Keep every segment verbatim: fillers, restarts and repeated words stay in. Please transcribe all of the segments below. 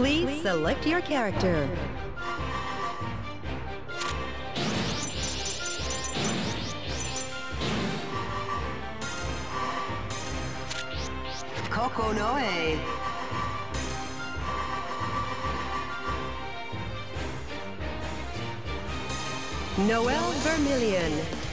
Please select your character. Kokonoe. Noel Vermillion.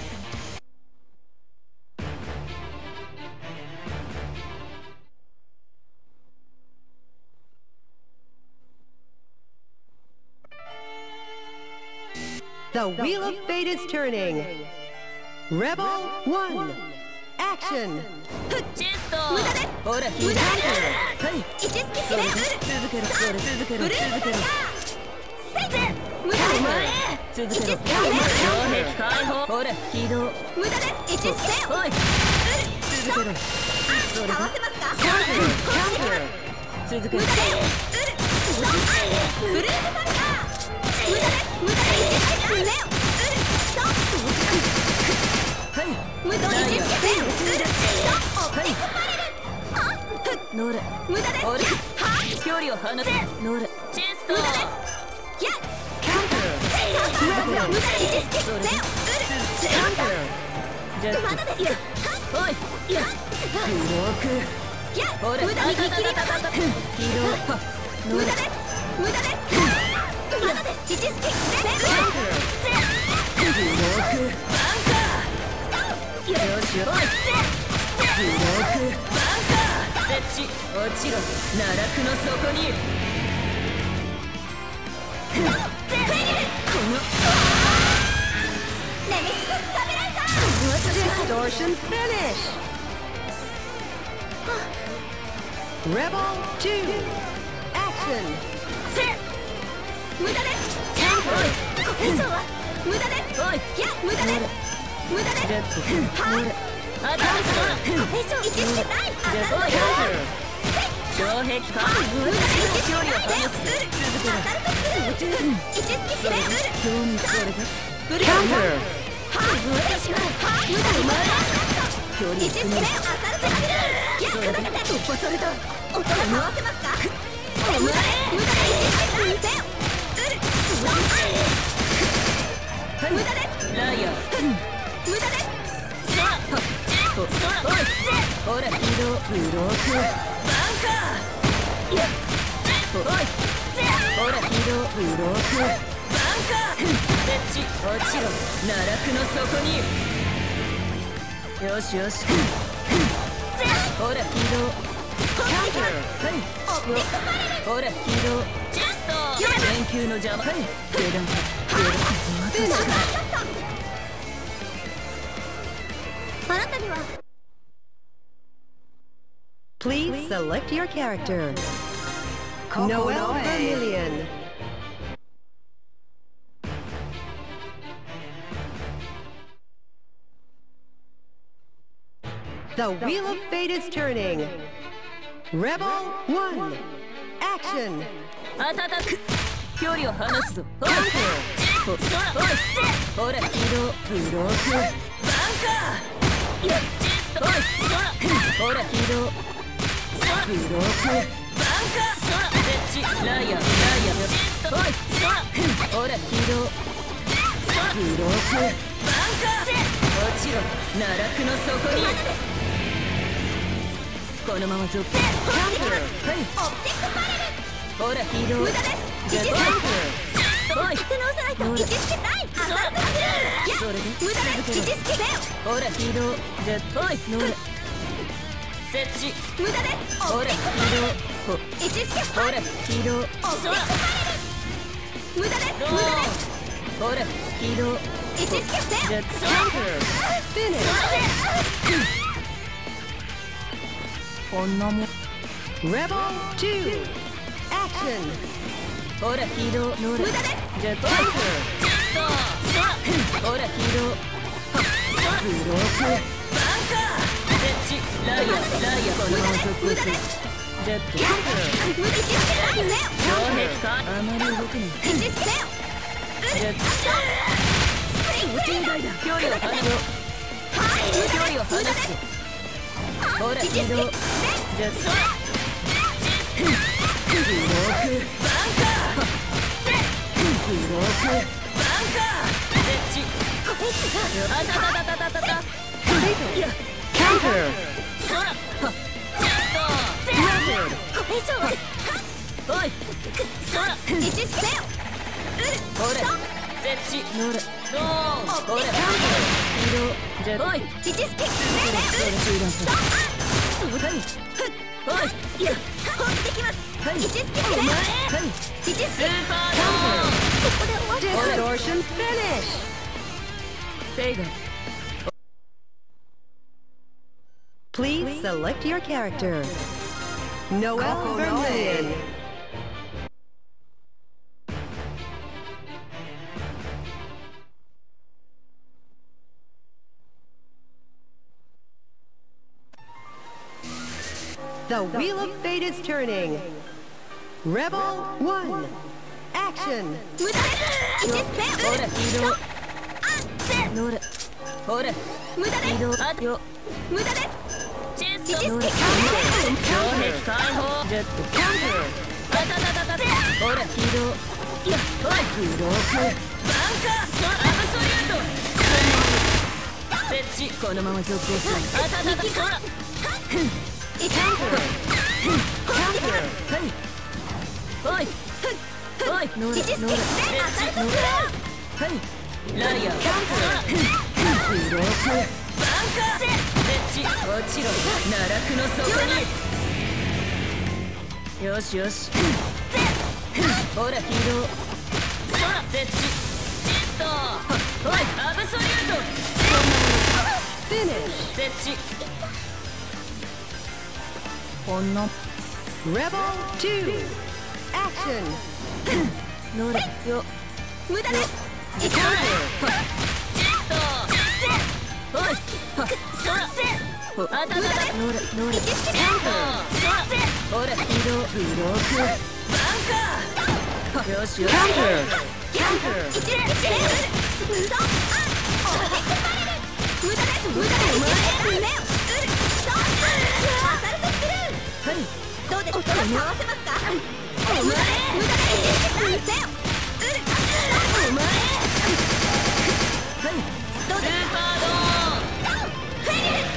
The Wheel of Fate is turning. Rebel one. Action. チェスト無駄ですほら無駄ですはい一スキスレ続けろそれ続けろ続けろセイズ無駄です続けろ障壁解放ほら起動無駄です一スキレおい続けろそれ合わせますかカウンター続けろ無駄ですブルームバルカー無駄です無駄ですレオはい無駄に一スキレオノーラ無駄ですは距離を離せノーラチェスト無駄ですギャッカウンター無駄に一スキレオウルカウンタージャックまだですおいいやブロークギャッ無駄に見切りがヒーロー無駄です無駄ですまだです一スキレオブロークバンカーよしよしブローク設置落ちろ奈落の底にこのネメシススタビライザー Distortion finish. Rebel two. Action. 無駄ですこれ以上は無駄ですおいいや無駄です無駄ですはあたりそうこれ以上一してない当たる障壁か無駄に一距離を離す続けろ当たるとする一スキスレウルブルーはあ無駄しは無駄に回らす距離一スキレを当たるとするいや砕けて突破された音が合わせますか無駄で無駄で一スキレウル無駄ですライアー無駄ですさあほら移動ブロークバンカーいやおいほら移動ブロークバンカー設置落ちろ奈落の底によしよしほら移動ほら移動チェスト連休の邪魔はい出だあなたには Please select your character. Noel Vermillion. The Wheel of Fate is turning. Rebel one. Action. あたたく距離を離すぞほらほら移動ブロークバンカーいやおいほら移動ブロークバンカー設置ライアーライアーおいほら移動ブロークバンカー落ちろ奈落の底にこのまま続けはいほら移動無駄です一スキおい立て直さないと一スキない当たるとするそれで無駄です一スキレオほら移動ジェットおいノーラ設置無駄ですほら移動一スキほら移動そら無駄です無駄ですほら移動一スキレオジェットこんなもん Rebel two. Action. ほら起動ノーラ無駄ですジェットバンクほら起動ブロークバンカー設置ライアーライアーこのまま続行するジェットバンク無敵してないよね障壁かあまり動くね一スキレオジェット想定外だ距離を離す距離を離すほら起動ジェット Distortion finish. Please select your character. Noelle Vermillion. The Wheel of Fate is turning. Rebel one. Action. よしよし。ほら、起動。設置。ジスト。おい、アブソリュート。設置。こんな。 Rebel two. Action. 乗れよ。無駄です。ジスト。おい。そら。あたたた。乗れ乗れ。ジスト。ほら、移動、ブロック。バンカー。よしよし。カウンター。カウンター。一連一連。無駄。無駄です。無駄です。目を。アサルトスルー。はい。どうですか。合わせますか。お前。無駄です。目を。お前。はい。どうですか。スーパードーン。フェリル。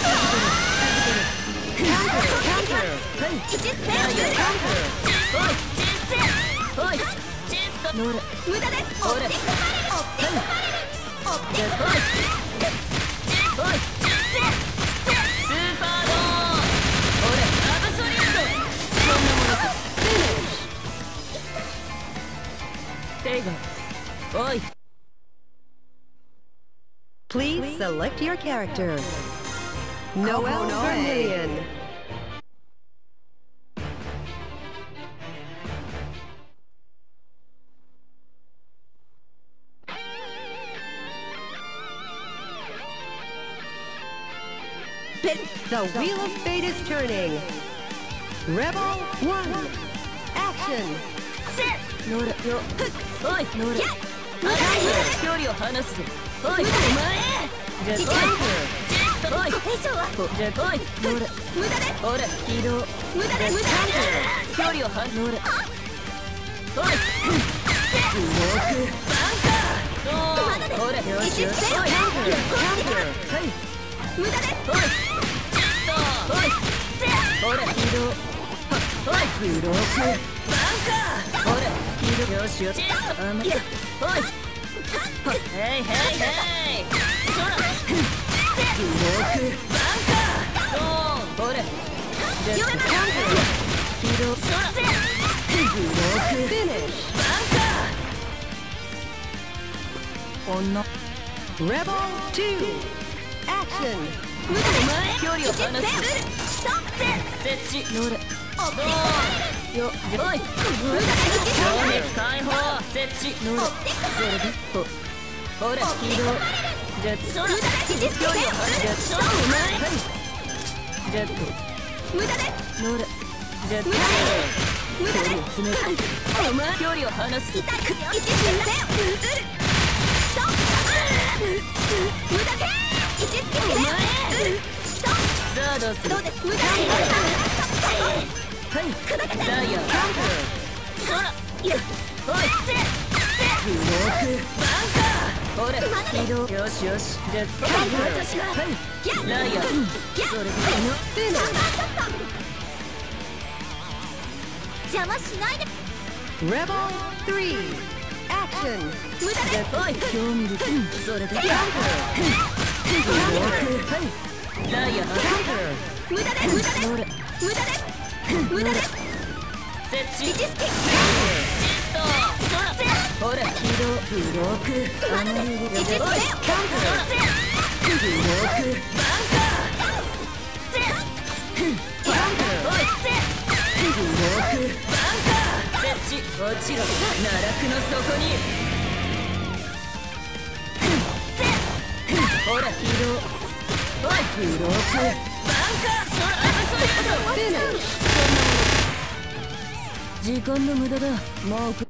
カウンター。カウンター。一スペアカウンター。おい、チンステおい、チンスト乗る。無駄です。オプティックパレル。オプティックパレル。オプティックパレル。おい、チンステスーパードーン。俺、アブソリュート。そんなものか。フィニッシュ。テイガー。おい。 Please select your character. Noelle Vermillion. The Wheel of Fate is turning. Rebel one. Action. 乗るよ。おい、乗る。距離を離すぞ。おい、お前。ジェット。おい、ジェット。おい、乗る。無駄です。ほら、起動。無駄です。距離を離す。乗る。おい。ブロック。バンカー。ほら、よしよし。おい、はい。無駄です。おい。おい、ほら、起動。おい、ブロック。バンカー。ほら、起動。よしよし。あまた。おい。ヘイヘイヘイ。そら。ブロック。バンカー。ドーン。ほら。ジェット。起動。そら。ブロック。フィニッシュ。バンカー。こんな。 Rebel two. Action. 無駄で距離を離す。設置乗る。ドーンよ。おい。衝撃解放。設置乗る。それでほほら起動。ジェット。距離を離す。ジェット。ジェット。無駄です乗る。ジェット。距離を詰める。お前距離を離す。無駄です一スキルお前さあどうする。どうです。無駄にはい砕けてダイヤそらいやおいぜブロークバンカーほら移動よしよしじゃあ私がギャッライアーギャッそれでのサンバーショット邪魔しないで Rebel three, action. 無駄ですおい興味深いそれでブロークライアー無駄です無駄です無駄です無駄です設置位置スキッチストほら起動ブロークまだです位置スキッチブロークバンカーゼバンカーおいゼブロークバンカー設置落ちろ奈落の底にゼほら起動おいブロークバンカーそらあそういうことそんなもの時間の無駄だもう来